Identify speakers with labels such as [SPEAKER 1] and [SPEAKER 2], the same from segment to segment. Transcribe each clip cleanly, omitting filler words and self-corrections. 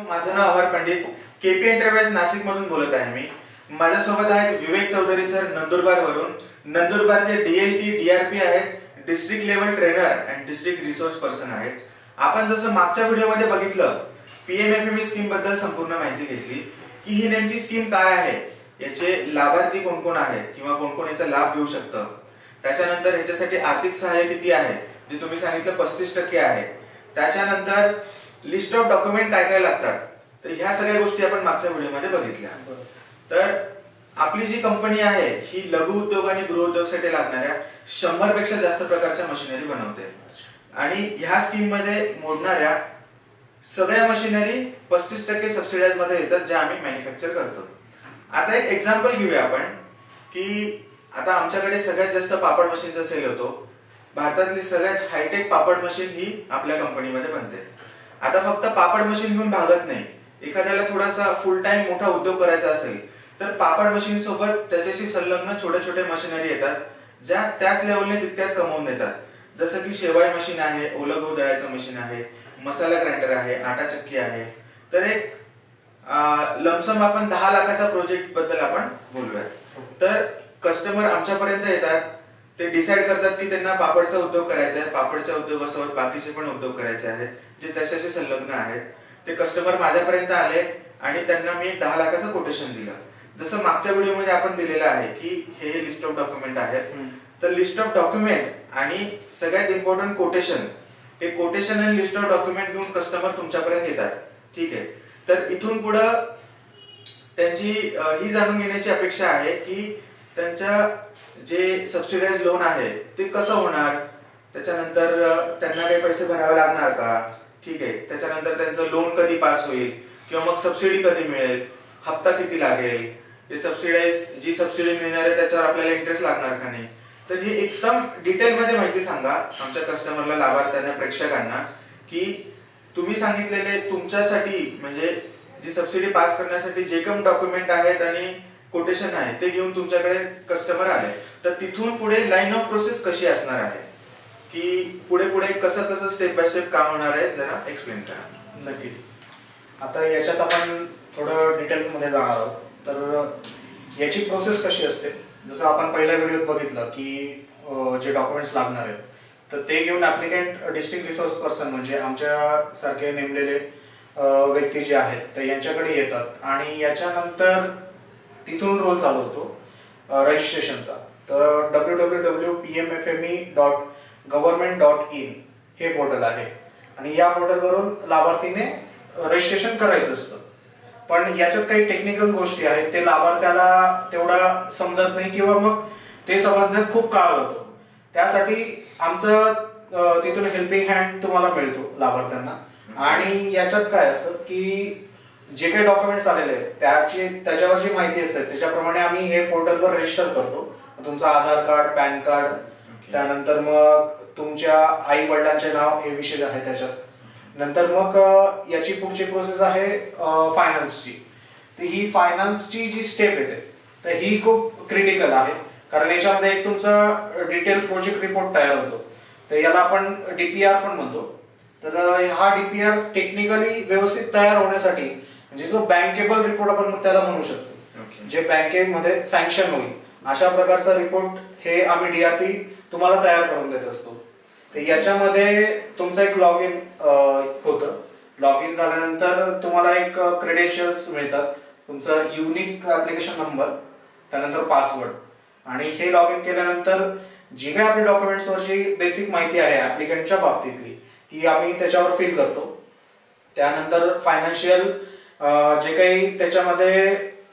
[SPEAKER 1] माझं नाव Amar Pandit, KP enterprise Nashik मधून बोलत आहे मी. माझ्यासोबत आहेत विवेक चौधरी सर नंदुरबार वरून. नंदुरबारचे डीएलटी डीआरपी आहेत, district level trainer and district resource person आहेत. आपण जसं मागच्या व्हिडिओमध्ये बघितलं, पीएमएफएमई स्कीम बद्दल संपूर्ण माहिती घेतली की ही नेमकी स्कीम काय आहे, याचे लाभार्थी कोण कोण आहेत किंवा कोण कोण याचा लाभ घेऊ शकतं. त्याच्यानंतर ह्याच्यासाठी आर्थिक सहाय्य किती आहे, जे तुम्ही सांगितलं 35% आहे. त्याच्यानंतर लिस्ट ऑफ डॉक्युमेंट काय काय लागतात, तर ह्या सगळ्या गोष्टी आपण मागच्या व्हिडिओमध्ये बघितल्या. तर आपली जी कंपनी आहे ही लघु उद्योग आणि गृह उद्योगासाठी लागणाऱ्या 100 पेक्षा जास्त प्रकारच्या मशिनरी बनवते आणि ह्या स्कीम मध्ये मोडणाऱ्या सगळ्या मशिनरी 35% सबसिडाइज मध्ये येतात, ज्या आम्ही मॅन्युफॅक्चर करतो. आता एक एक्झाम्पल घेऊया आपण की आता आमच्याकडे सगळ्यात जास्त पापड मशीनचा सेल होतो. भारतातली सगळ्यात हायटेक पापड मशीन ही आपल्या कंपनीमध्ये बनते. आता फक्त पापड मशीन घेऊन भागत नाही. एखाद्याला थोडासा फुल टाइम मोठा उद्योग करायचा असेल तर पापड मशीन सोबत त्याच्याशी संलग्न छोटे छोटे मशिनरी येतात, ज्या त्याच लेवलने तितक्याच कमवून देतात. जसं की शेवाई मशीन आहे, ओलं गहू दळायचं मशीन आहे, मसाला ग्राइंडर आहे, आटा चक्की आहे. तर एक लमसम आपण 10 लाखाचा प्रोजेक्ट बद्दल आपण बोलूया. तर कस्टमर आमच्यापर्यंत येतात, ते डिसाइड करतात की त्यांना पापडचा उद्योग करायचा आहे. पापडच्या उद्योगासोबत बाकीचे पण उद्योग करायचे आहेत जे त्याच्याशी संलग्न आहेत. ते कस्टमर माझ्यापर्यंत आले आणि त्यांना मी 10 लाखाचं कोटेशन दिलं. जसं मागच्या व्हिडिओमध्ये आपण दिलेलं आहे की हे लिस्ट ऑफ डॉक्युमेंट आहेत. तर लिस्ट ऑफ डॉक्युमेंट आणि सगळ्यात इम्पॉर्टंट कोटेशन, हे कोटेशन आणि लिस्ट ऑफ डॉक्युमेंट घेऊन कस्टमर तुमच्यापर्यंत येतात. ठीक आहे. तर इथून पुढं त्यांची ही जाणून घेण्याची अपेक्षा आहे की त्यांच्या जे सबसिडाइज लोन आहे ते कसं होणार, त्याच्यानंतर त्यांना काही पैसे भरावे लागणार का. ठीक आहे. त्याच्यानंतर त्यांचं लोन कधी पास होईल किंवा मग सबसिडी कधी मिळेल, हप्ता किती लागेल, ते सबसिडाइज जी सबसिडी मिळणार आहे त्याच्यावर आपल्याला इंटरेस्ट लागणार का नाही. तर हे एकदम डिटेल मध्ये माहिती सांगा आमच्या कस्टमरला, लाभार्थ्यांना, प्रेक्षकांना की तुम्ही सांगितलेले तुमच्यासाठी म्हणजे जी सबसिडी पास करण्यासाठी जे काही डॉक्युमेंट आहेत आणि कोटेशन आहे ते घेऊन तुमच्याकडे कस्टमर आले, तर तिथून पुढे लाईन ऑफ प्रोसेस कशी असणार आहे, की पुढे पुढे कसं कसं स्टेप बाय स्टेप काम होणार आहे, जरा एक्सप्लेन करा.
[SPEAKER 2] नक्की. आता याच्यात आपण थोडं डिटेल मध्ये जाणार आहोत. तर याची प्रोसेस कशी असते, जसं आपण पहिल्या व्हिडिओत बघितलं की जे डॉक्युमेंट्स लागणार आहेत तर ते घेऊन ऍप्लिकंट डिस्ट्रिक्ट रिसोर्स पर्सन म्हणजे आमच्या सारखे नेमलेले व्यक्ती जे आहेत तर यांच्याकडे येतात आणि याच्यानंतर तिथून रोल चालू होतो रजिस्ट्रेशनचा. तर www.pmfme.government.in हे पोर्टल आहे आणि या पोर्टलवरून लाभार्थीने रजिस्ट्रेशन करायचं असतं. पण याच्यात काही टेक्निकल गोष्टी आहेत, ते लाभार्थ्याला तेवढा समजत नाही किंवा मग ते समजण्यात खूप काळ जातो. त्यासाठी आमचं तिथून हेल्पिंग हँड तुम्हाला मिळतो लाभार्थ्यांना. आणि याच्यात काय असतं की जे काही डॉक्युमेंट्स आलेले आहेत त्याच्यावर जी माहिती असते त्याच्याप्रमाणे आम्ही हे पोर्टलवर रजिस्टर करतो. तुमचं आधार कार्ड, पॅन कार्ड, त्यानंतर मग तुमच्या आई वडिलांचे नाव हे विषय आहे त्याच्यात. नंतर मग याची पुढची प्रोसेस आहे फायनान्सची. तर ही फायनान्सची जी स्टेप येते तर ही खूप क्रिटिकल आहे, कारण याच्यामध्ये एक तुमचा डिटेल प्रोजेक्ट रिपोर्ट तयार होतो. तर याला आपण डीपीआर पण म्हणतो. तर हा डीपीआर टेक्निकली व्यवस्थित तयार होण्यासाठी म्हणजे जो बँकेबल रिपोर्ट आपण त्याला म्हणू शकतो, जे बँकेमध्ये सँक्शन होईल अशा प्रकारचा रिपोर्ट हे आम्ही डीआरपी तुम्हाला तयार करून देत असतो. तर याच्यामध्ये तुमचं एक लॉग इन होतं. लॉग इन झाल्यानंतर तुम्हाला एक क्रेडेन्शियल्स मिळतात, तुमचं युनिक ऍप्लिकेशन नंबर, त्यानंतर पासवर्ड. आणि हे लॉग इन केल्यानंतर जी काही आपली डॉक्युमेंट्सवरची बेसिक माहिती आहे ऍप्लिकंटच्या बाबतीतली ती आम्ही त्याच्यावर फिल करतो. त्यानंतर फायनान्शियल जे काही त्याच्यामध्ये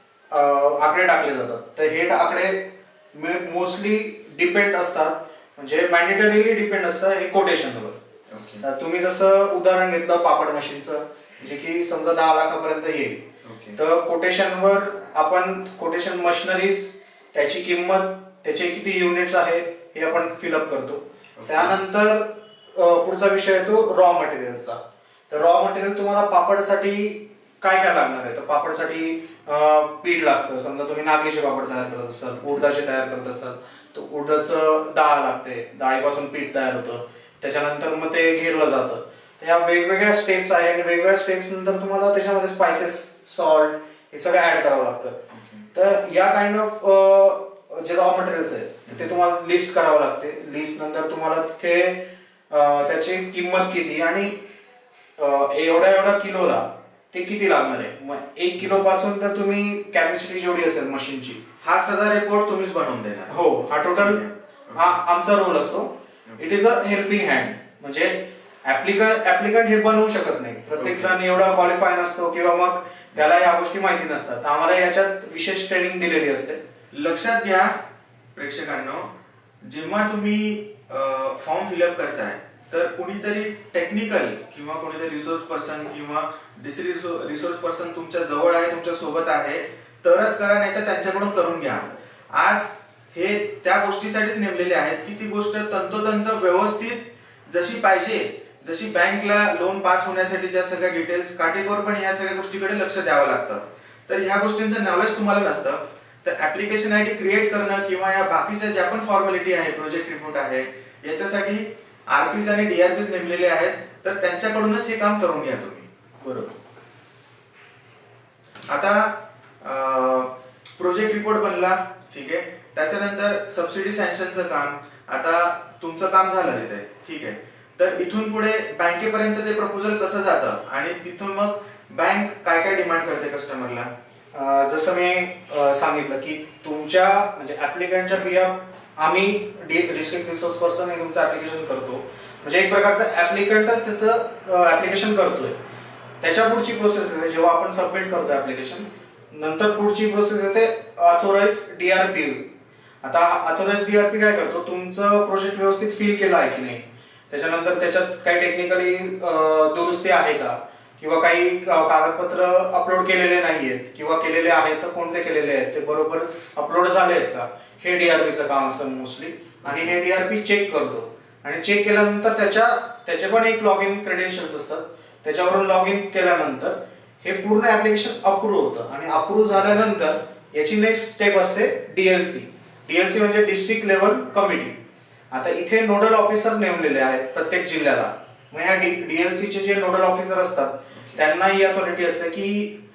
[SPEAKER 2] आकडे टाकले जातात तर हे आकडे मोस्टली डिपेंड असतात, म्हणजे मॅन्डेटरीली डिपेंड असतं हे कोटेशनवर. तुम्ही जसं उदाहरण घेतलं पापड मशीनचं, जे की समजा 10 लाखापर्यंत येईल, तर कोटेशनवर आपण कोटेशन मशिनरीज, त्याची किंमत, त्याचे किती युनिट्स आहे हे आपण फिलअप करतो. त्यानंतर पुढचा विषय येतो रॉ मटेरियलचा. तर रॉ मटेरियल तुम्हाला पापडसाठी काय काय लागणार आहे, तर पापडसाठी पीठ लागतं. समजा तुम्ही नागलीचे पापड तयार करत असाल, उडदाचे तयार करत असाल तर उडदाचं डाळ लागते, डाळीपासून पीठ तयार होतं. त्याच्यानंतर मग ते घेरलं जातं. या वेगवेगळ्या स्टेप्स आहे आणि वेगवेगळ्या स्टेप्स नंतर तुम्हाला त्याच्यामध्ये स्पायसेस, सॉल्ट हे सगळं ऍड करावं लागतं. तर या काइंड ऑफ जे रॉ मटेरियल्स आहेत ते तुम्हाला लिस्ट करावं लागते. लिस्ट नंतर तुम्हाला तिथे त्याची किंमत किती आणि एवढ्या किलोला ते किती लागणार आहे. मग 1 किलो पासून तर तुम्ही कॅपॅसिटी जेवढी असेल मशीनची,
[SPEAKER 1] हा सगळा रिपोर्ट तुम्हीच बनवून देणार.
[SPEAKER 2] हो, हा टोटल आमचा रोल असतो. It is a helping hand. म्हणजे ऍप्लिकंट हे बनवू शकत नाही. प्रत्येक जण एवढा क्वालिफाय नसतो किंवा मग त्याला या गोष्टी माहिती नसतात. आम्हाला याच्यात विशेष ट्रेनिंग दिलेली असते.
[SPEAKER 1] लक्षात घ्या प्रेक्षकांनो, जेव्हा तुम्ही फॉर्म फिलअप करताय तर कोणीतरी टेक्निकल किंवा कोणीतरी रिसोर्स पर्सन किंवा डिस्ट्रिक्ट रिसोर्स पर्सन तुमच्या जवळ आहे, तुमच्या सोबत आहे तरच करा, नाही तर त्यांच्याकडून करून घ्या. आज हे त्या गोष्टीसाठीच नेमलेले आहेत की ती गोष्ट तंतोतंत व्यवस्थित जशी पाहिजे, जशी बँकला लोन पास होण्यासाठी ज्या सगळ्या डिटेल्स काटेकोरपणे ह्या सगळ्या गोष्टीकडे लक्ष द्यावं लागतं. तर ह्या गोष्टींचं नॉलेज तुम्हाला नसतं तर ऍप्लिकेशन आयडी क्रिएट करणं किंवा या बाकीच्या ज्या पण फॉर्मॅलिटी आहे, प्रोजेक्ट रिपोर्ट आहे, याच्यासाठी आरपीज आणि डीआरपीज नेमलेले आहेत. तर त्यांच्याकडूनच हे काम करून घ्या तुम्ही.
[SPEAKER 2] बरोबर.
[SPEAKER 1] आता प्रोजेक्ट रिपोर्ट बनला, ठीक आहे. त्याच्यानंतर सबसिडी सँक्शनचं काम, आता तुमचं काम झालं तिथे, ठीक आहे. तर इथून पुढे बँकेपर्यंत ते प्रपोजल कसं जातं आणि तिथून मग बँक काय काय डिमांड करते कस्टमरला.
[SPEAKER 2] जसं मी सांगितलं की तुमच्या म्हणजे ऍप्लिकंटच्या बिया आम्ही डिस्ट्रिक्ट रिसोर्स पर्सन हे तुमचं ऍप्लिकेशन करतो. म्हणजे एक प्रकारचं ऍप्लिकंटच त्याचं ऍप्लिकेशन करतोय. त्याच्या पुढची प्रोसेस आहे जेव्हा आपण सबमिट करतो ऍप्लिकेशन, नंतर पुढची प्रोसेस येते ऑथोराइज डीआरपी. आता ऑथोराइज डीआरपी काय करतो, तुमचं प्रोजेक्ट व्यवस्थित फिल केलं आहे की नाही, त्याच्यानंतर त्याच्यात काही टेक्निकली दुरुस्ती आहे का किंवा काही कागदपत्र अपलोड केलेले नाहीयेत किंवा केलेले आहेत तर कोणते केलेले आहेत, ते बरोबर अपलोड झाले आहेत का, हे डीआरपीचं काम असतं मोस्टली. आणि हे डीआरपी चेक करतो आणि चेक केल्यानंतर त्याचे पण एक लॉग इन क्रेडेन्शियल्स असतात. त्याच्यावरून लॉग इन केल्यानंतर हे पूर्ण ऍप्लिकेशन अप्रूव्ह होतं आणि अप्रूव्ह झाल्यानंतर याची नेक्स्ट स्टेप असते डीएलसी. डीएलसी म्हणजे डिस्ट्रिक्ट लेवल कमिटी. आता इथे नोडल ऑफिसर नेमलेले आहेत प्रत्येक जिल्ह्याला. मग ह्या डीएलसीचे जे नोडल ऑफिसर असतात त्यांना ही अथॉरिटी असते की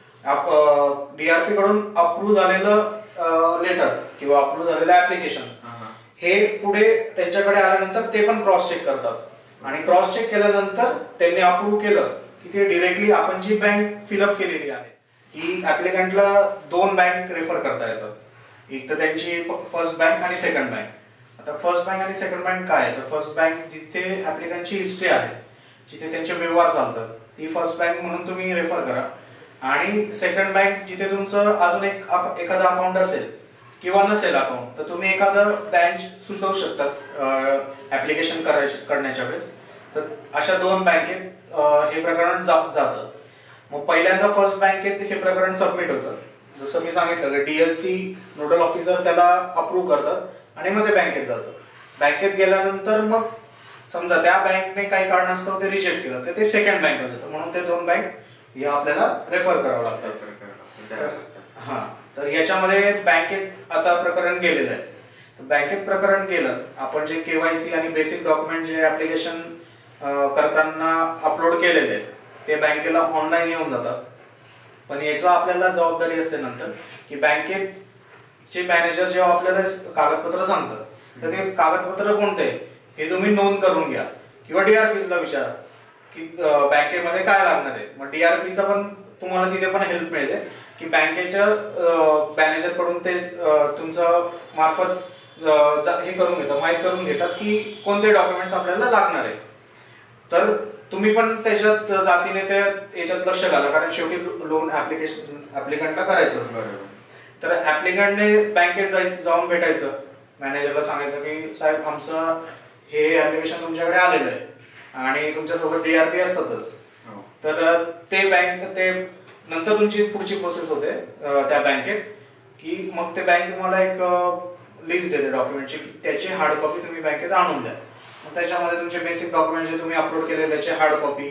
[SPEAKER 2] डीआरपी कडून अप्रूव्ह झालेलं लेटर किंवा अप्रूव्ह झालेलं ऍप्लिकेशन हे पुढे त्यांच्याकडे आल्यानंतर ते पण क्रॉस चेक करतात आणि क्रॉस चेक केल्यानंतर त्यांनी अप्रूव्ह केलं की ते डिरेक्टली आपण जी बँक फिलअप केलेली आहे की ऍप्लिकंटला 2 बँक रेफर करता येतात. एक तर त्यांची फर्स्ट बँक आणि सेकंड बँक. आता फर्स्ट बँक आणि सेकंड बँक काय आहे, तर फर्स्ट बँक जिथे ऍप्लिकंटची हिस्ट्री आहे, जिथे त्यांचे व्यवहार चालतात, ती फर्स्ट बँक म्हणून तुम्ही रेफर करा. आणि सेकंड बँक जिथे तुमचं अजून एखादं अकाउंट असेल किंवा नसेल अकाउंट, तर तुम्ही एखादं बँक सुचवू शकतात ऍप्लिकेशन करण्याच्या वेळेस. तर अशा 2 बँकेत हे प्रकरण जातं. मग पहिल्यांदा फर्स्ट बँकेत हे प्रकरण सबमिट होतं. जसं मी सांगितलं की डीएलसी नोडल ऑफिसर त्याला अप्रूव्ह करतात आणि मग ते बँकेत जातं. बँकेत गेल्यानंतर मग समजा त्या बँकने काही कारणास्तव ते रिजेक्ट केलं तर ते सेकंड बँकमध्ये जातं. म्हणून ते 2 बँक या आपल्याला रेफर करावं लागतं. हा, तर याच्यामध्ये बँकेत आता प्रकरण गेलेलं आहे. तर बँकेत प्रकरण गेलं, आपण जे केवायसी आणि बेसिक डॉक्युमेंट जे ऍप्लिकेशन करताना अपलोड केलेले आहेत ते बँकेला ऑनलाईन येऊन जातात. पण याचा आपल्याला जबाबदारी असते नंतर की बँकेचे मॅनेजर जेव्हा आपल्याला कागदपत्र सांगतात तर ते कागदपत्र कोणते हे तुम्ही नोंद करून घ्या किंवा डीआरपीला विचारा की बँकेमध्ये काय लागणार आहे. मग डीआरपीचा पण तुम्हाला तिथे पण हेल्प मिळते की बँकेच्या मॅनेजर कडून ते तुमचं मार्फत हे करून घेतात, माहीत करून घेतात की कोणते डॉक्युमेंट्स आपल्याला लागणार आहेत. तर तुम्ही पण त्याच्यात जातीने त्या याच्यात लक्ष घाला, कारण शेवटी लोन ऍप्लिकंटला करायचं असतं. तर ऍप्लिकंटने बँकेत जाऊन भेटायचं, मॅनेजरला सांगायचं की साहेब आमचं हे ऍप्लिकेशन तुमच्याकडे आलेलं आहे आणि तुमच्यासोबत डीआरपी असतातच. तर ते नंतर तुमची पुढची प्रोसेस होते त्या बँकेत की मग ते बँक तुम्हाला एक लिस्ट देते डॉक्युमेंटची, त्याची हार्ड कॉपी तुम्ही बँकेत आणून द्या. मग त्याच्यामध्ये तुमचे बेसिक डॉक्युमेंट जे तुम्ही अपलोड केले त्याची हार्ड कॉपी,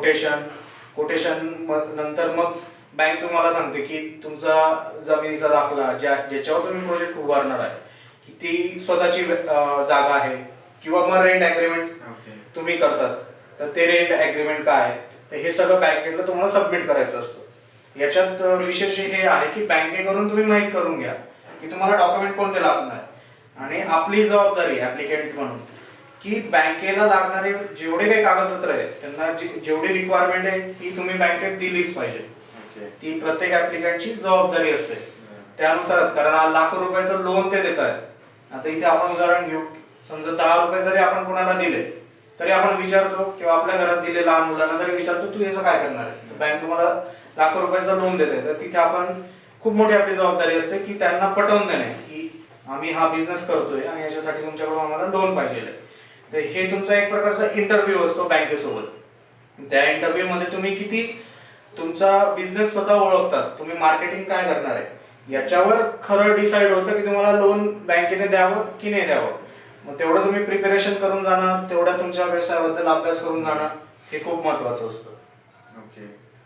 [SPEAKER 2] कोटेशन नंतर मग बँक तुम्हाला सांगते की तुमचा जमिनीचा दाखला ज्याच्यावर तुम्ही प्रोजेक्ट उभारणार आहे की ती स्वतःची जागा आहे किंवा मग रेंट अग्रीमेंट तुम्ही करतात तर ते रेंट ॲग्रीमेंट काय आहे, तर हे सगळं बँकेला तुम्हाला सबमिट करायचं असतं. याच्यात विशेष हे आहे की बँकेकडून तुम्ही माहीत करून घ्या की तुम्हाला डॉक्युमेंट कोणते लागणार, आणि आपली जबाबदारी ऍप्लिकेंट म्हणून की बँकेला लागणारे जेवढे काही कागदपत्र आहेत त्यांना जेवढी रिक्वायरमेंट आहे ती तुम्ही बँकेत दिलीच पाहिजे. ती प्रत्येक ऍप्लिकंटची जबाबदारी असते त्यानुसार, कारण लाखो रुपयाचं लोन ते देत आहेत. आता इथे आपण उदाहरण घेऊ, समजा 10 रुपये जरी आपण कोणाला दिले तरी आपण विचारतो किंवा आपल्या घरात दिले लहान मुलांना तरी विचारतो तू याचं काय करणार आहे. बँक तुम्हाला लाखो रुपयाचं लोन देते, तर तिथे आपण खूप मोठी आपली जबाबदारी असते की त्यांना पटवून देणे की आम्ही हा बिझनेस करतोय आणि याच्यासाठी तुमच्याकडून आम्हाला लोन पाहिजे. तर हे तुमचा एक प्रकारचा इंटरव्ह्यू असतो बँकेसोबत. त्या इंटरव्ह्यू मध्ये तुम्ही किती तुमचा बिझनेस स्वतः ओळखतात, तुम्ही मार्केटिंग काय करणार आहे याच्यावर खरं डिसाइड होतं की तुम्हाला लोन बँकेने द्यावं की नाही द्यावं. मग तेवढं तुम्ही प्रिपरेशन करून जाणं, तेवढा तुमच्या व्यवसायाबद्दल अभ्यास करून जाणं हे खूप महत्वाचं असतं.
[SPEAKER 1] ओके,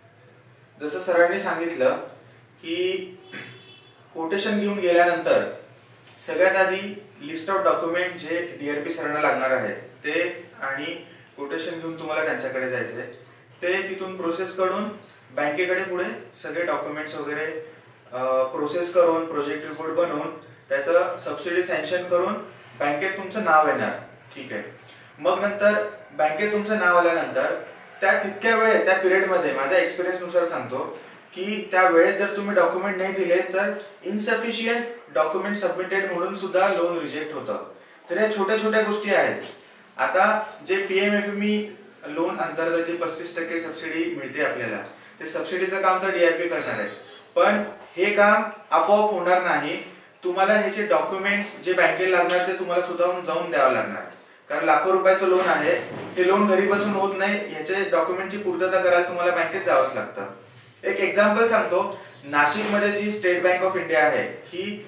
[SPEAKER 1] जसं सरांनी सांगितलं की कोटेशन घेऊन गेल्यानंतर सगळ्यात आधी लिस्ट ऑफ डॉक्युमेंट जे DRP सरांना लागणार आहेत ते, आणि कोटेशन घेऊन तुम्हाला त्यांच्याकडे जायचंय, ते तिथून प्रोसेस करून बँकेकडे पुढे सगळे डॉक्युमेंट्स वगैरे प्रोसेस करून प्रोजेक्ट रिपोर्ट बनवून त्याचं सबसिडी सँक्शन करून बँकेत तुमचं नाव येणार. ठीक आहे, मग नंतर बँकेत तुमचं नाव आल्यानंतर त्या तितक्या वेळेत, त्या पिरियडमध्ये माझ्या एक्सपिरियन्स नुसार सांगतो की त्या वेळेत जर तुम्ही डॉक्युमेंट नाही दिले तर इनसफिशियंट डॉक्युमेंट सबमिटेड म्हणून सुद्धा लोन रिजेक्ट होतं. तर या छोट्या छोट्या गोष्टी आहेत. आता जे PMFME लोन अंतर्गत जे 35% सबसिडी मिळते आपल्याला, ते सबसिडीचं काम तर DRP करणार आहे, पण हे काम आपोआप होणार नाही. तुम्हाला ह्याचे डॉक्युमेंट्स जे बँकेला लागणार ते तुम्हाला स्वतःहून जाऊन द्यावं लागणार, कारण लाखो रुपयाचं लोन आहे. हे लोन घरी बसून होत नाही, ह्याचे डॉक्युमेंटची पूर्तता करायला तुम्हाला बँकेत जावंच लागतं. एक एक्झाम्पल सांगतो, नाशिकमध्ये जी स्टेट बँक ऑफ इंडिया आहे ही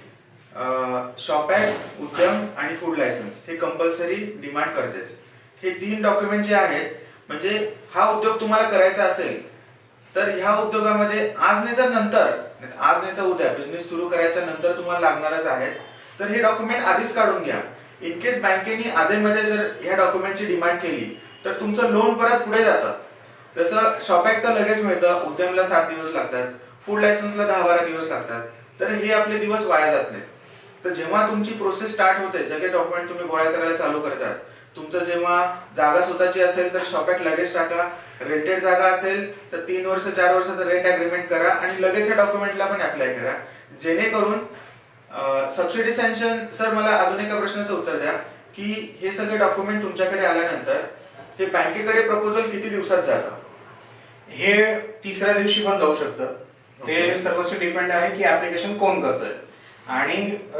[SPEAKER 1] शॉप ऍक्ट, उद्यम आणि फूड लायसन्स हे कंपल्सरी डिमांड करतेच. हे 3 डॉक्युमेंट जे आहेत, म्हणजे हा उद्योग तुम्हाला करायचा असेल तर ह्या उद्योगामध्ये आज नाही तर नंतर, आज नाही तर उद्या बिझनेस सुरू करायच्या नंतर तुम्हाला लागणारच आहेत. तर हे डॉक्युमेंट आधीच काढून घ्या. इन केस बँकेने आधीमध्ये जर ह्या डॉक्युमेंटची डिमांड केली तर तुमचं लोन परत पुढे जातं. जसं शॉप ऍक्ट तर लगेच मिळतं, उद्यमला 7 दिवस लागतात, फूड लायसन्सला 10-12 दिवस लागतात. तर हे आपले दिवस वाया जात नाहीत. तर जेव्हा तुमची प्रोसेस स्टार्ट होते, सगळे डॉक्युमेंट तुम्ही गोळा करायला चालू करतात, तुमचं जेव्हा जागा स्वतःची असेल तर शॉप ऍक्ट लगेच टाका, रेंटेड जागा असेल तर 3 वर्ष 4 वर्षाचं रेंट अग्रीमेंट करा आणि लगेच या डॉक्युमेंटला पण अप्लाय करा, जेणेकरून सबसिडी सँक्शन. सर मला अजून एका प्रश्नाचं उत्तर द्या की हे सगळे डॉक्युमेंट तुमच्याकडे आल्यानंतर हे बँकेकडे प्रपोजल किती दिवसात जातं?
[SPEAKER 2] हे 3ऱ्या दिवशी पण जाऊ शकतं. ते सर्वस्वी डिपेंड आहे की ऍप्लिकेशन कोण करतोय आणि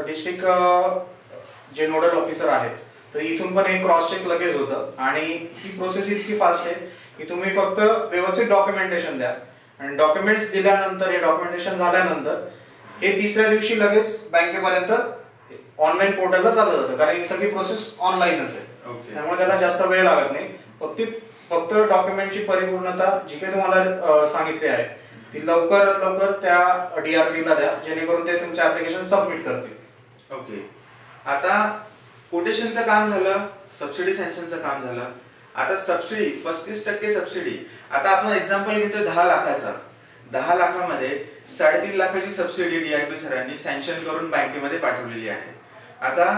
[SPEAKER 2] डिस्ट्रिक्ट जे नोडल ऑफिसर आहेत, तर इथून पण एक क्रॉस चेक लगेच होतं. आणि ही प्रोसेस इतकी फास्ट आहे की तुम्ही फक्त व्यवस्थित डॉक्युमेंटेशन द्या, आणि डॉक्युमेंट्स दिल्यानंतर, हे डॉक्युमेंटेशन झाल्यानंतर हे 3ऱ्या दिवशी लगेच बँकेपर्यंत ऑनलाईन पोर्टलला चाललं जातं, कारण ही सगळी प्रोसेस ऑनलाईनच आहे. त्यामुळे त्याला जास्त वेळ लागत नाही. फक्त डॉक्युमेंटची परिपूर्णता जी काही तुम्हाला सांगितली आहे ती लवकरात लवकर त्या DRP ला द्या, जेणेकरून ते तुमचे ऍप्लिकेशन सबमिट करतील.
[SPEAKER 1] ओके, आता कोटेशनचं काम झालं, सबसिडी सँक्शनचं काम झालं. आता सबसिडी 35% सबसिडी. आता आपण एक्झाम्पल घेतो 10 लाखाचा. 10 लाखामध्ये 3.5 लाखाची सबसिडी DRP सरांनी सँक्शन करून बँकेमध्ये पाठवलेली आहे. आता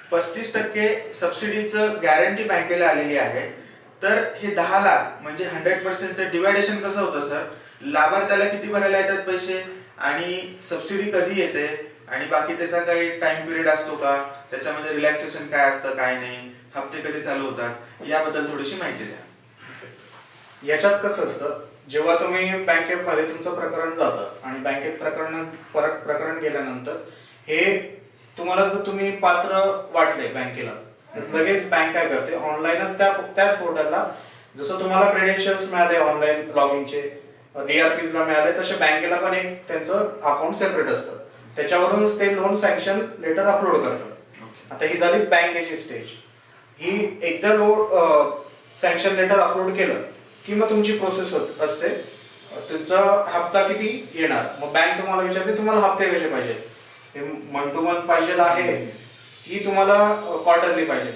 [SPEAKER 1] 35% सबसिडीचं गॅरंटी बँकेला आलेली आहे. तर हे 10 लाख म्हणजे 100%चं डिवायडेशन कसं होतं सर? लाभार्थ्याला किती भरायला येतात पैसे आणि सबसिडी कधी येते आणि बाकी त्याचा काही टाइम पिरियड असतो का, त्याच्यामध्ये रिलॅक्सेशन काय असतं काय नाही, हप्ते कधी चालू होतात, याबद्दल थोडीशी माहिती द्या.
[SPEAKER 2] याच्यात कसं असतं, जेव्हा तुम्ही बँकेमध्ये तुमचं प्रकरण जातं आणि बँकेत प्रकरण गेल्यानंतर हे तुम्हाला जर तुम्ही पात्र वाटले बँकेला, लगेच बँक काय करते, ऑनलाईनच त्याच पोर्टलला जसं तुम्हाला क्रेडेन्शियल्स मिळाले ऑनलाईन लॉगिनचे, DRPs ला मिळाले, तसे बँकेला पण एक त्यांचं अकाउंट सेपरेट असतं, त्याच्यावरूनच ते लोन सँक्शन लेटर अपलोड करतात. आता ही झाली बँकेची स्टेज. ही एकदा सँक्शन लेटर अपलोड केलं की मग तुमची प्रोसेस असते, तुमचा हप्ता किती येणार. मग बँक तुम्हाला विचारते तुम्हाला हप्ते कसे पाहिजे, हे मंथ टू मंथ पाहिजे आहे की तुम्हाला क्वार्टरली पाहिजे.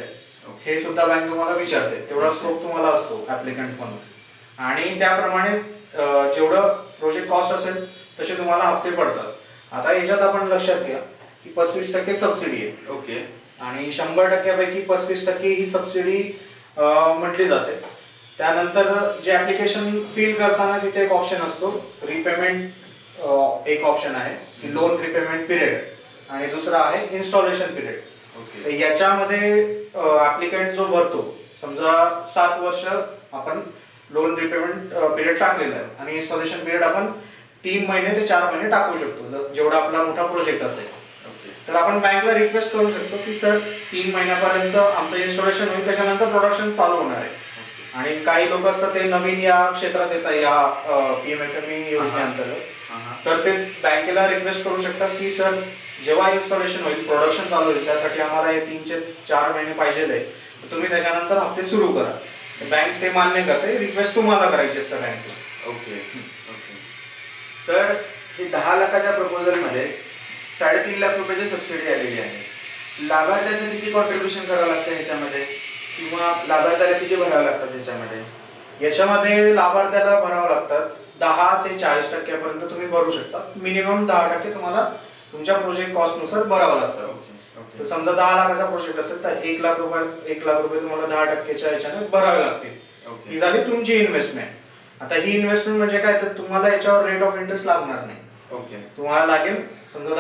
[SPEAKER 2] हे सुद्धा बँक तुम्हाला विचारते, तेवढा स्कोप तुम्हाला असतो ऍप्लिकंट म्हणून. आणि त्याप्रमाणे जेवढं प्रोजेक्ट कॉस्ट असेल तसे तुम्हाला हप्ते पडतात. आता याच्यात आपण लक्षात घ्या की 35% सबसिडी आहे.
[SPEAKER 1] ओके.
[SPEAKER 2] आणि 100%पैकी 35% ही सबसिडी म्हटली जाते. त्यानंतर जे ऍप्लिकेशन फिल करताना तिथे एक ऑप्शन असतो रिपेमेंट, एक ऑप्शन आहे की लोन रिपेमेंट पिरियड, आणि दुसरा आहे इन्स्टॉलेशन पिरियड. तर याच्यामध्ये ऍप्लिकंट जो भरतो, समजा 7 वर्ष आपण लोन रिपेमेंट पिरियड टाकलेला आहे आणि इन्स्टॉलेशन पिरियड आपण 3 महिने ते 4 महिने टाकू शकतो जेवढा आपला मोठा प्रोजेक्ट असेल. तर आपण बँकला रिक्वेस्ट करू शकतो की सर 3 महिन्यापर्यंत आमचं इन्स्टॉलेशन होईल, त्याच्यानंतर प्रोडक्शन चालू होणार आहे. आणि काही लोक असतात ते नवीन या क्षेत्रात येतात या PMFME योजनेअंतर्गत, तर ते बँकेला रिक्वेस्ट करू शकतात की सर जेव्हा इन्स्टॉलेशन होईल, प्रोडक्शन चालू होईल, त्यासाठी आम्हाला हे 3 ते 4 महिने पाहिजे आहे, तुम्ही त्याच्यानंतर हप्ते सुरू करा. बँक ते मान्य करते, रिक्वेस्ट तुम्हाला करायची असते बँकेला.
[SPEAKER 1] ओके. तर हे 10 लाखाच्या प्रपोजल मध्ये 3.5 लाख रुपयाची सबसिडी आलेली आहे. लाभार्थ्याचं किती कॉन्ट्रीब्युशन करावं लागतं ह्याच्यामध्ये, किंवा लाभार्थ्याला किती भरावं लागतं ह्याच्यामध्ये?
[SPEAKER 2] याच्यामध्ये लाभार्थ्याला भरावं लागतात 10 ते 40% पर्यंत तुम्ही भरू शकता. मिनिमम 10% तुम्हाला तुमच्या प्रोजेक्ट कॉस्ट नुसार भरावं लागतं. तर समजा 10 लाखाचा प्रोजेक्ट असेल तर 1 लाख रुपये तुम्हाला 10%च्या याच्याने भरावे लागतील. ही झाली तुमची इन्व्हेस्टमेंट. आता ही इन्व्हेस्टमेंट म्हणजे काय, तर तुम्हाला याच्यावर रेट ऑफ इंटरेस्ट लागणार नाही. तुम्हाला लागेल समजा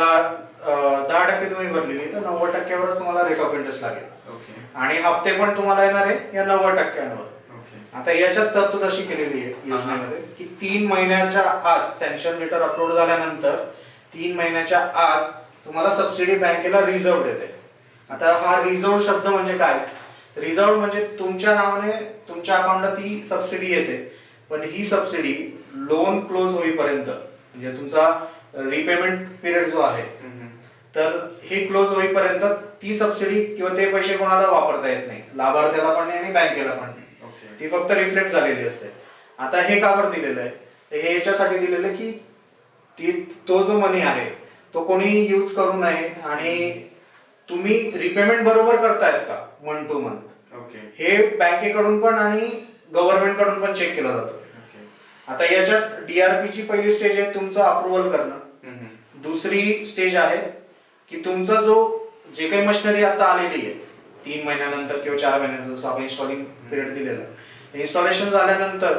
[SPEAKER 2] 10% तुम्ही भरलेली, तर 90%वरच तुम्हाला रेट ऑफ इंटरेस्ट लागेल. आणि हप्ते पण तुम्हाला येणार आहे या 90%वर. आता याच्यात तरतूद अशी केलेली आहे योजनेमध्ये की 3 महिन्याच्या आत सँक्शन लेटर अपलोड झाल्यानंतर 3 महिन्याच्या आत तुम्हाला सबसिडी बँकेला रिझर्व देते. आता हा रिझर्व शब्द म्हणजे काय, रिझर्व म्हणजे तुमच्या नावाने तुमच्या अकाउंटला ती सबसिडी येते, पण ही सबसिडी लोन क्लोज होईपर्यंत, म्हणजे तुमचा रिपेमेंट पिरियड जो आहे, तर हे क्लोज होईपर्यंत ती सबसिडी किंवा ते पैसे कोणाला वापरता येत नाही, लाभार्थ्याला पण नाही आणि बँकेला पण नाही. ती फक्त रिफ्लेक्ट झालेली असते. आता हे का बरं दिलेलं आहे, हे याच्यासाठी दिलेलं आहे की तो जो मनी आहे तो कोणी यूज करू नये, आणि तुम्ही रिपेमेंट बरोबर करतायत का मंथ टू मंथ, हे बँकेकडून पण आणि गव्हर्नमेंट कडून पण चेक केलं जातं. आता याच्यात DRP ची पहिली स्टेज आहे तुमचं अप्रुव्हल करणं. दुसरी स्टेज आहे की तुमचा जो जे काही मशिनरी आता आलेली आहे 3 महिन्यानंतर किंवा 4 महिन्याचं जसं आपण इन्स्टॉलिंग पिरियड दिलेलं, इन्स्टॉलेशन झाल्यानंतर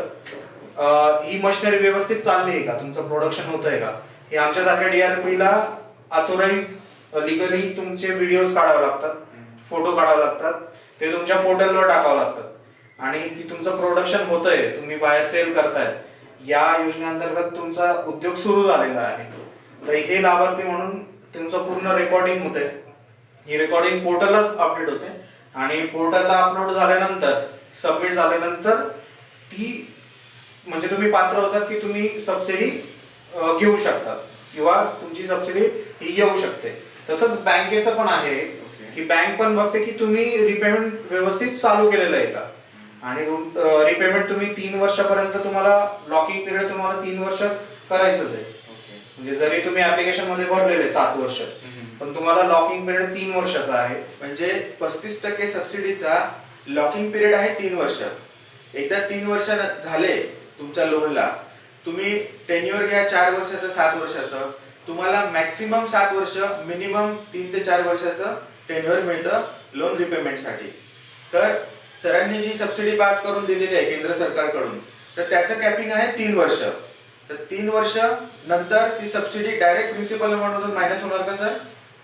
[SPEAKER 2] ही मशिनरी व्यवस्थित चालली आहे का, तुमचं प्रोडक्शन होत आहे का, हे आमच्यासारख्या DRP ला ऑथोराइज लिगली तुमचे व्हिडिओज काढावे लागतात, फोटो काढावे लागतात, ते तुमच्या पोर्टलवर टाकावं लागतात. आणि की तुमचं प्रोडक्शन होतंय, तुम्ही बाहेर सेल करताय, या योजनेअंतर्गत तुमचा उद्योग सुरू झालेला आहे, तर हे लाभार्थी म्हणून तुमचं पूर्ण रेकॉर्डिंग होते. ही रेकॉर्डिंग पोर्टललाच अपडेट होते आणि पोर्टलला अपलोड झाल्यानंतर सबमिट झाल्यानंतर ती म्हणजे तुम्ही पात्र होतात की तुम्ही सबसिडी घेऊ शकतात किंवा तुमची सबसिडी ही येऊ शकते. तसंच बँकेचं पण आहे की बँक पण बघते की तुम्ही रिपेमेंट व्यवस्थित चालू केलेलं आहे का, आणि रिपेमेंट तुम्ही 3 वर्षापर्यंत तुम्हाला लॉकिंग पिरियड तुम्हाला 3 वर्ष करायचंच आहे. म्हणजे जरी तुम्ही ऍप्लिकेशन मध्ये भरलेले 7 वर्ष, पण तुम्हाला लॉकिंग पिरियड 3 वर्षाचा आहे.
[SPEAKER 1] म्हणजे 35% सबसिडीचा लॉकिंग पिरियड आहे 3 वर्ष. एकदा 3 वर्ष झाले तुमच्या लोनला, तुम्ही टेन्युअर घ्या 4 वर्षाचं 7 वर्षाचं, तुम्हाला मॅक्सिमम 7 वर्ष, मिनिमम 3 ते 4 वर्षाचं टेन्युअर मिळतं लोन रिपेमेंटसाठी. तर सरांनी जी सबसिडी पास करून दिलेली आहे केंद्र सरकारकडून, तर त्याचं कॅपिंग आहे 3 वर्ष. तर 3 वर्ष नंतर ती सबसिडी डायरेक्ट प्रिन्सिपल अमाउंट मधून मायनस होणार का सर?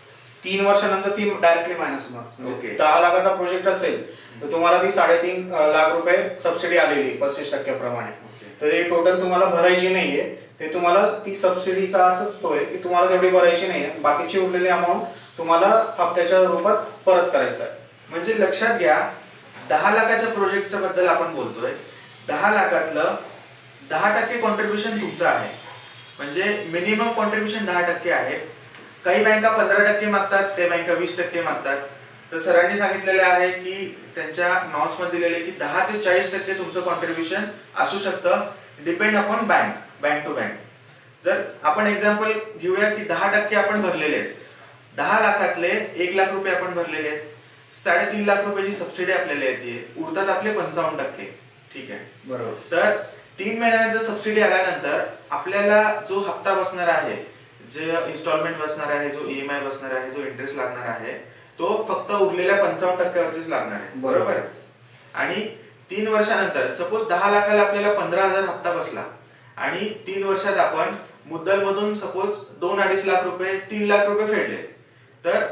[SPEAKER 2] 3 वर्षानंतर ती डायरेक्टली मायनस होणार.
[SPEAKER 1] ओके.
[SPEAKER 2] 10 लाखाचा प्रोजेक्ट असेल तर तुम्हाला ती 3.5 लाख रुपये सबसिडी आलेली 35% प्रमाणे. तर हे टोटल तुम्हाला भरायची नाहीये, ते तुम्हाला ती सबसिडीचा अर्थच तो आहे की तुम्हाला तेवढी भरायची नाहीये, बाकीची उरलेली अमाऊंट तुम्हाला हप्त्याच्या रूपात परत करायचं आहे.
[SPEAKER 1] म्हणजे लक्षात घ्या, 10 लाखाच्या प्रोजेक्टच्या बद्दल आपण बोलतोय. 10 लाखातलं 10% कॉन्ट्रीब्युशन तुमचं आहे, म्हणजे मिनिमम कॉन्ट्रीब्युशन 10% आहे. काही बँका 15% मागतात, काही बँका 20% मागतात. तर सरांनी सांगितलेले आहे की त्यांच्या नॉर्म्स मध्ये दिलेले की 10 ते 40% तुमचं कॉन्ट्रीब्युशन असू शकतं, depend upon bank to bank. जर आपण एक्झाम्पल घेऊया की 10% आपण भरलेले आहेत, 10 लाखातले 1 लाख रुपये आपण भरलेले आहेत, 3.5 लाख रुपयाची सबसिडी आपल्याला येते, उरतात आपले 55%. ठीक आहे,
[SPEAKER 2] बरोबर.
[SPEAKER 1] तर 3 महिन्यानंतर सबसिडी आल्यानंतर आपल्याला जो हप्ता बसणार आहे, जे इन्स्टॉलमेंट बसणार आहे, जो EMI बसणार आहे, जो इंटरेस्ट लागणार आहे, तो फक्त उरलेल्या 55% वरतीच लागणार आहे. बरोबर. आणि 3 वर्षानंतर सपोज 10 लाखाला आपल्याला 15,000 हप्ता बसला आणि 3 वर्षात आपण मुद्दल मधून सपोज 2-2.5 लाख रुपये 3 लाख रुपये फेडले, तर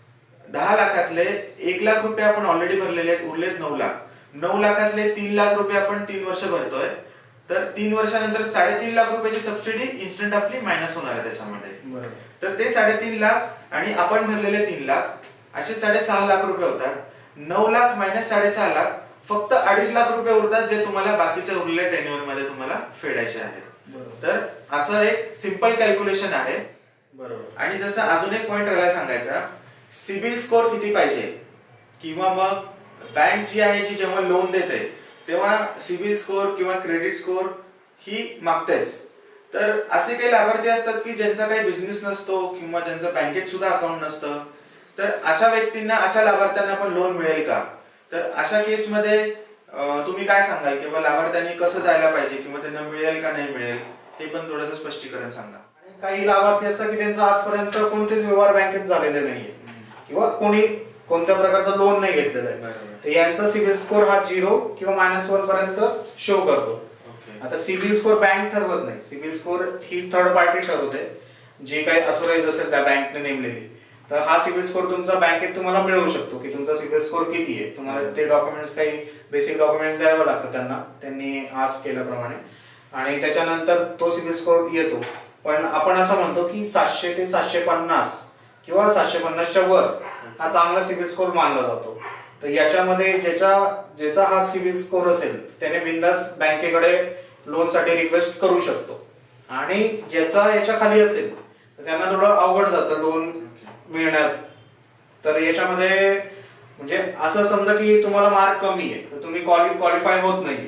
[SPEAKER 1] 10 लाखातले 1 लाख रुपये आपण ऑलरेडी भरलेले आहेत, उरलेत 9 लाख. 9 लाखातले 3 लाख रुपये आपण 3 वर्ष भरतोय, तर 3 वर्षानंतर 3.5 लाख रुपयाची सबसिडी इन्स्टंट आपली मायनस होणार आहे त्याच्यामध्ये. तर ते 3.5 लाख आणि आपण भरलेले 3 लाख असे 6.5 लाख रुपये होतात. 9 लाख मायनस 6.5 लाख, फक्त 2.5 लाख रुपये उरतात जे तुम्हाला बाकीच्या उरलेल्या टेन्युअर मध्ये तुम्हाला फेडायचे आहेत. तर असं एक सिंपल कॅल्क्युलेशन आहे.
[SPEAKER 2] बरोबर.
[SPEAKER 1] आणि जसं अजून एक पॉइंट राहिला सांगायचा, सिबिल स्कोर किती पाहिजे, किंवा मग बँक जी आहे जी जेव्हा लोन देते तेव्हा सिबिल स्कोर किंवा क्रेडिट स्कोर ही मागतेच. तर असे काही लाभार्थी असतात की ज्यांचा काही बिझनेस नसतो किंवा ज्यांचं बँकेत सुद्धा अकाउंट नसतं, तर अशा व्यक्तींना, अशा लाभार्थ्यांना पण लोन मिळेल का? तर अशा केसमध्ये तुम्ही काय सांगाल, किंवा लाभार्थ्यांनी कसं जायला पाहिजे, किंवा त्यांना मिळेल का नाही मिळेल, हे पण थोडंसं स्पष्टीकरण सांगा.
[SPEAKER 2] काही लाभार्थी असतात की त्यांचा आजपर्यंत कोणतेच व्यवहार बँकेत झालेले नाहीये किंवा कोणी कोणत्या प्रकारचं लोन नाही घेतलेलं आहे, तर यांचा सिबिल स्कोर हा 0 किंवा -1 पर्यंत शो करतो. आता सिबिल स्कोर बँक ठरवत नाही, सिबिल स्कोर ही थर्ड पार्टी ठरवते, जी काही अथोराइज असेल त्या बँकने नेमलेली. तर हा सिबिल स्कोर तुमचा बँकेत तुम्हाला मिळू शकतो की तुमचा सिबिल स्कोर किती आहे. तुम्हाला ते डॉक्युमेंट्स, काही बेसिक डॉक्युमेंट्स द्यावं लागतं त्यांना, त्यांनी आस्क केल्याप्रमाणे, आणि त्याच्यानंतर तो सिबिल स्कोर येतो. पण आपण असं म्हणतो की 700 ते 750 किंवा 750च्या वर हा चांगला सिबिल स्कोर मानला जातो. तर याच्यामध्ये ज्याचा हा सिबिल स्कोर असेल त्याने बिंदास बँकेकडे लोन साठी रिक्वेस्ट करू शकतो, आणि ज्याचा याच्या खाली असेल तर त्यांना थोडं अवघड जातं लोन मिळण्यात. तर याच्यामध्ये म्हणजे असं समजा की तुम्हाला मार्क कमी आहे तर तुम्ही क्वालिफाय होत नाही,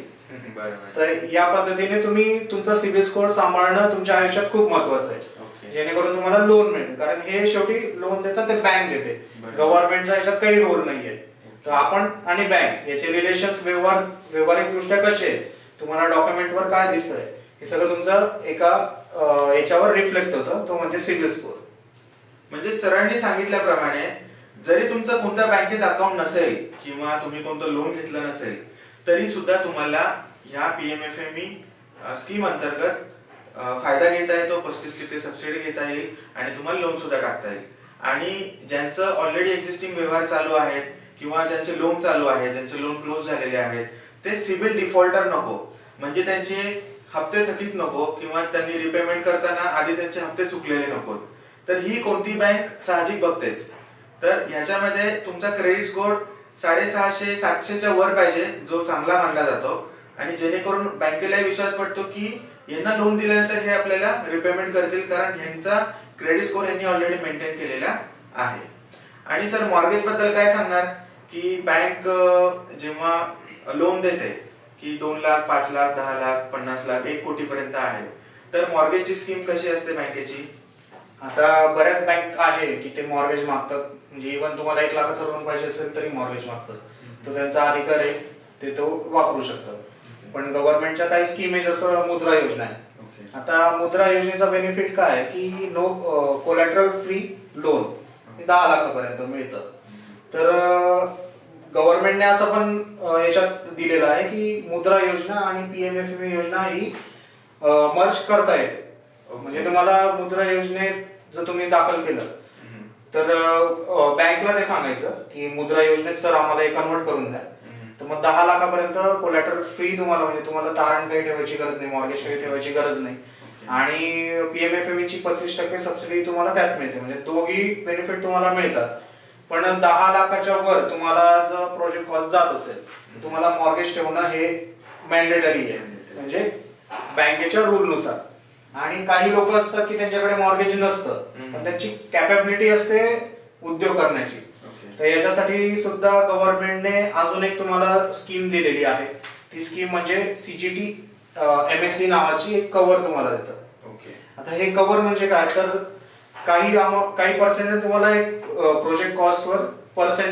[SPEAKER 2] तर या पद्धतीने तुम्ही तुमचा सिबिल स्कोर सांभाळणं तुमच्या आयुष्यात खूप महत्वाचं आहे, जेणेकरून तुम्हाला लोन मिळेल. कारण हे शेवटी लोन देतात ते बँक देते, गव्हर्नमेंटचा याच्यात काही रोल नाहीये. तर आपण आणि बँक याचे रिलेशन्स, व्यवहारिक दृष्ट्या कसे आहेत, तुम्हाला डॉक्युमेंटवर काय दिसतंय, हे सगळं तुमचं एका याच्यावर रिफ्लेक्ट होतं, तो म्हणजे सिबिल स्कोर.
[SPEAKER 1] म्हणजे सरांनी सांगितल्याप्रमाणे जरी तुमचं कोणत्या बँकेत अकाउंट नसेल किंवा तुम्ही कोणतं लोन घेतलं नसेल, तरी सुद्धा तुम्हाला ह्या PMFME स्कीम अंतर्गत फायदा घेता येतो, 35% सबसिडी घेता येईल आणि तुम्हाला लोन सुद्धा टाकता येईल. आणि ज्यांचं ऑलरेडी एक्झिस्टिंग व्यवहार चालू आहेत किंवा ज्यांचे लोन चालू आहे, ज्यांचे लोन क्लोज झालेले आहेत, ते सिबिल डिफॉल्टर नको, म्हणजे त्यांचे हप्ते थकीत नको किंवा त्यांनी रिपेमेंट करताना आधी त्यांचे हप्ते चुकलेले नको. तर ही कोणती बँक साहजिक बघतेच. तर ह्याच्यामध्ये तुमचा क्रेडिट स्कोर 650-700च्या वर पाहिजे, जो चांगला मानला जातो, आणि जेणेकरून बँकेलाही विश्वास पडतो की यांना लोन दिल्यानंतर हे आपल्याला रिपेमेंट करतील, कारण ह्यांचा क्रेडिट स्कोर यांनी ऑलरेडी मेंटेन केलेला आहे. आणि सर मॉर्गेज बद्दल काय सांगणार, की बँक जेव्हा लोन देते की 2 लाख, 5 लाख, 10 लाख, 50 लाख, 1 कोटी पर्यंत आहे, तर मॉर्गेजची स्कीम कशी असते बँकेची?
[SPEAKER 2] आता बऱ्याच बँक आहे की ते मॉर्गेज मागतात, म्हणजे इव्हन तुम्हाला 1 लाखाचं लोन पाहिजे असेल तरी मॉर्गेज मागतात, तो त्यांचा अधिकार आहे, ते तो वापरू शकतात. पण गव्हर्नमेंटच्या काही स्कीम आहे, जसं मुद्रा योजना आहे. आता मुद्रा योजनेचा बेनिफिट काय आहे की नो कोलॅटरल फ्री लोन 10 लाखापर्यंत मिळतं. तर गव्हर्नमेंटने असं पण याच्यात दिलेलं आहे की मुद्रा योजना आणि PMFME योजना ही मर्ज करता येते. म्हणजे तुम्हाला मुद्रा योजनेत जर तुम्ही दाखल केलं तर बँकला ते सांगायचं की मुद्रा योजनेत सर आम्हाला हे कन्वर्ट करून द्या, तर मग 10 लाखापर्यंत कोलॅटरल फ्री तुम्हाला, म्हणजे तुम्हाला तारण काही ठेवायची गरज नाही, मॉर्गेज काही ठेवायची गरज नाही, आणि PMFME ची 35% सबसिडी तुम्हाला त्यात मिळते. म्हणजे दोघी बेनिफिट तुम्हाला मिळतात. पण 10 लाखाच्या वर तुम्हाला जर प्रोजेक्ट कॉस्ट जात असेल तुम्हाला मॉर्गेज ठेवणं हे मॅन्डेटरी आहे, म्हणजे बँकेच्या रूल नुसार. आणि काही लोक असतात की त्यांच्याकडे मॉर्गेज नसतं, पण त्यांची कॅपॅबिलिटी असते उद्योग करण्याची. तर याच्यासाठी सुद्धा गव्हर्नमेंटने अजून एक तुम्हाला स्कीम दिलेली आहे. ती स्कीम म्हणजे CGT MSC नावाची एक कव्हर तुम्हाला देतं. आता हे कव्हर म्हणजे काय, तर काही पर्सेंटेज तुम्हाला एक प्रोजेक्ट कॉस्ट वर पर्सेंटेज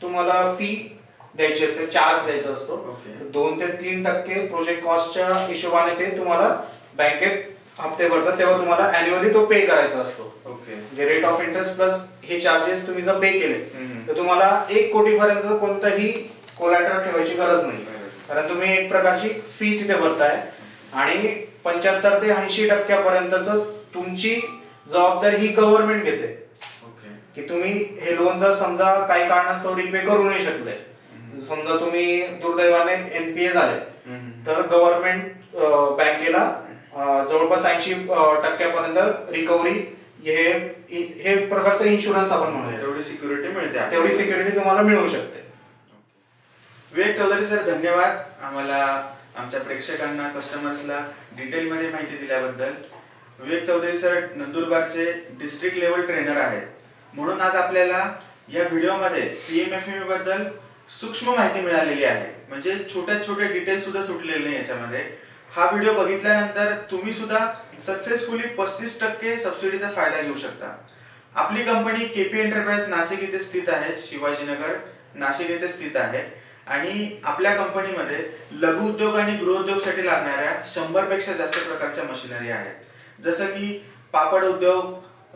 [SPEAKER 2] तुम्हाला फी द्यायची असते, चार्ज द्यायचा असतो.
[SPEAKER 1] Okay.
[SPEAKER 2] 2 ते 3% प्रोजेक्ट कॉस्टच्या हिशोबाने ते तुम्हाला बँकेत हप्ते भरतात, तेव्हा तुम्हाला अॅन्युअली तो पे करायचा असतो.
[SPEAKER 1] ओके.
[SPEAKER 2] म्हणजे रेट ऑफ इंटरेस्ट प्लस हे चार्जेस तुम्ही जर पे केले तर तुम्हाला 1 कोटी पर्यंत कोणताही कोलॅटरल ठेवायची गरज नाही, कारण तुम्ही एक प्रकारची फी तिथे भरताय आणि 75 ते 80% पर्यंतच तुमची जबाबदारी ही गव्हर्नमेंट घेते. की तुम्ही हे लोन जर समजा काही कारणास्तव रिपे करू नाही शकले, समजा तुम्ही दुर्दैवाने एनपीए झाले, तर गव्हर्नमेंट बँकेला जवळपास 80% रिकव्हरी हे प्रकारचं इन्शुरन्स आपण म्हणूया,
[SPEAKER 1] तेवढी सिक्युरिटी मिळते,
[SPEAKER 2] तेवढी सिक्युरिटी तुम्हाला मिळू शकते.
[SPEAKER 1] विवेक चौधरी सर, धन्यवाद आम्हाला आमच्या प्रेक्षकांना कस्टमर्सला डिटेलमध्ये माहिती दिल्याबद्दल. विवेक चौधरी सर नंदुरबारचे डिस्ट्रिक्ट लेवल ट्रेनर आहेत, म्हणून आज आपल्याला या व्हिडिओमध्ये PMFME बद्दल सूक्ष्म माहिती मिळालेली आहे. म्हणजे छोटे डिटेल सुद्धा सुटलेले नाही याच्यामध्ये. हा व्हिडिओ बघितल्यानंतर तुम्ही सुद्धा सक्सेसफुली 35% सबसिडीचा फायदा घेऊ शकता. आपली कंपनी KP एंटरप्राइज नाशिक येथे स्थित आहे, शिवाजीनगर नाशिक येथे स्थित आहे. आणि आपल्या कंपनीमध्ये लघु उद्योग आणि गृहोद्योगसाठी लागणाऱ्या 100 पेक्षा जास्त प्रकारच्या मशिनरी आहेत. जसं की पापड उद्योग,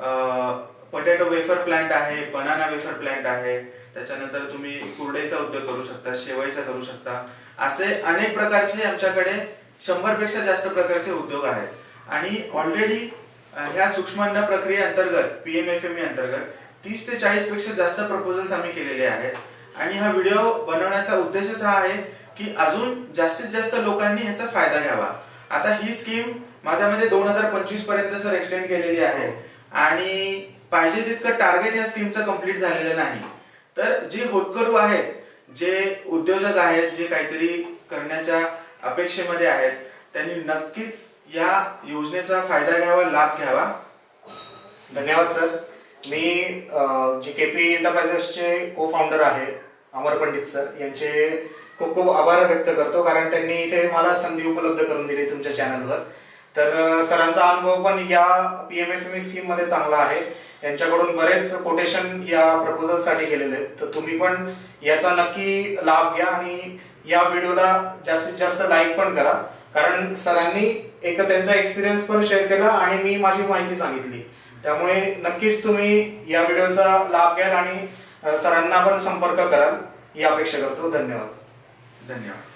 [SPEAKER 1] पोटॅटो वेफर प्लांट आहे, बनाना वेफर प्लांट आहे, त्याच्यानंतर तुम्ही कुरडईचा उद्योग करू शकता, शेवईचा करू शकता. असे अनेक प्रकारचे आमच्याकडे 100 पेक्षा जास्त प्रकारचे उद्योग आहेत. आणि ऑलरेडी ह्या सूक्ष्म अन्न प्रक्रिये अंतर्गत PMFME अंतर्गत 30 ते 40 पेक्षा जास्त प्रपोजल्स आम्ही केलेले आहेत. आणि हा व्हिडिओ बनवण्याचा उद्देशच हा आहे की अजून जास्तीत जास्त लोकांनी ह्याचा फायदा घ्यावा. आता ही स्कीम माझ्यामध्ये 2025 पर्यंत सर एक्सटेंड केलेली आहे आणि पाहिजे तितकं टार्गेट या स्कीमचं कंप्लीट झालेलं नाही. तर जे होतकरू आहेत, जे उद्योजक आहेत, जे काहीतरी करण्याच्या अपेक्षेमध्ये आहेत, त्यांनी नक्कीच या योजनेचा फायदा घ्यावा, लाभ घ्यावा.
[SPEAKER 2] धन्यवाद सर. मी जे KP एंटरप्राइजेसचे को फाउंडर आहेत अमर पंडित सर यांचे खूप खूप आभार व्यक्त करतो, कारण त्यांनी इथे मला संधी उपलब्ध करून दिली तुमच्या चॅनलवर. तर सरांचा अनुभव पण या PMFME स्कीम मध्ये चांगला आहे. यांच्याकडून बरेच कोटेशन या प्रपोजल साठी केलेले आहेत. तर तुम्ही पण याचा नक्की लाभ घ्या आणि या व्हिडिओला जास्तीत जास्त लाईक पण करा, कारण सरांनी एक त्यांचा एक्सपिरियन्स पण शेअर केला आणि मी माझी माहिती सांगितली. त्यामुळे नक्कीच तुम्ही या व्हिडिओचा लाभ घ्याल आणि सरांना पण संपर्क कराल ही अपेक्षा करतो. धन्यवाद.
[SPEAKER 1] धन्यवाद.